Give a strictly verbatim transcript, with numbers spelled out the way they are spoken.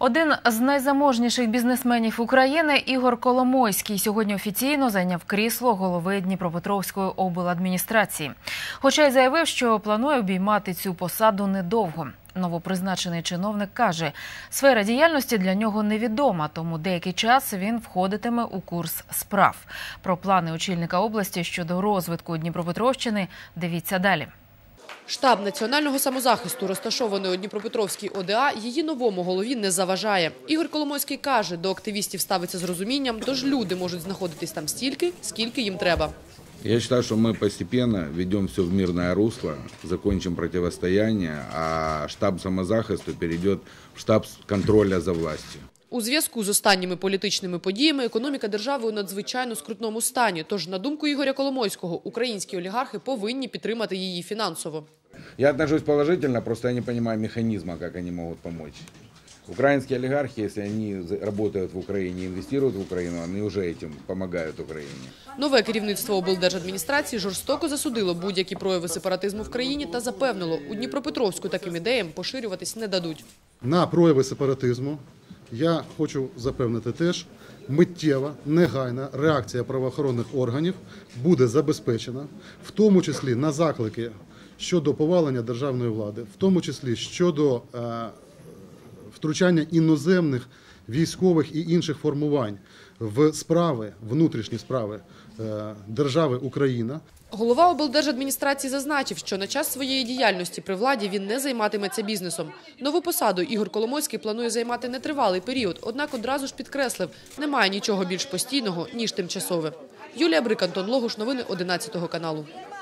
Один з найзаможніших бізнесменів України Ігор Коломойський сьогодні офіційно зайняв крісло голови Дніпропетровської обладміністрації. Хоча й заявив, що планує обіймати цю посаду недовго. Новопризначений чиновник каже, сфера діяльності для нього невідома, тому деякий час він входитиме у курс справ. Про плани очільника області щодо розвитку Дніпропетровщини дивіться далі. Штаб національного самозахисту, розташований у Дніпропетровській О Де А, її новому голові не заважає. Ігор Коломойський каже, до активістів ставиться з розумінням, тож люди можуть знаходитись там стільки, скільки їм треба. Я считаю, что мы постепенно ведем все в мирное русло, закончим противостояние, а штаб самозахисту перейдет в штаб контроля за властью. У зв'язку з останніми політичними подіями економіка держави у надзвичайно скрутному стані. Тож, на думку Ігоря Коломойського, українські олігархи повинні підтримати її фінансово. Я отношусь положительно, просто я не понимаю механизма, как они могут помочь. Украинские олигархи, если они работают в Украине, инвестируют в Украину, они уже этим помогают Украине. Нове керівництво облдержадміністрації жорстоко засудило будь-які прояви сепаратизму в країні та запевнило, у Дніпропетровську таким ідеям поширюватись не дадуть. На прояви сепаратизму я хочу запевнити теж, миттєва, негайна реакція правоохоронних органів буде забезпечена, в тому числі на заклики щодо повалення державної влади, в тому числі щодо е, втручання іноземних військових і інших формувань в справи, внутрішні справи е, держави Україна. Голова облдержадміністрації зазначив, що на час своєї діяльності при владі він не займатиметься бізнесом. Нову посаду Ігор Коломойський планує займати нетривалий період, однак одразу ж підкреслив, немає нічого більш постійного, ніж тимчасове. Юлія Брик, Антон Логуш, новини одинадцятого каналу.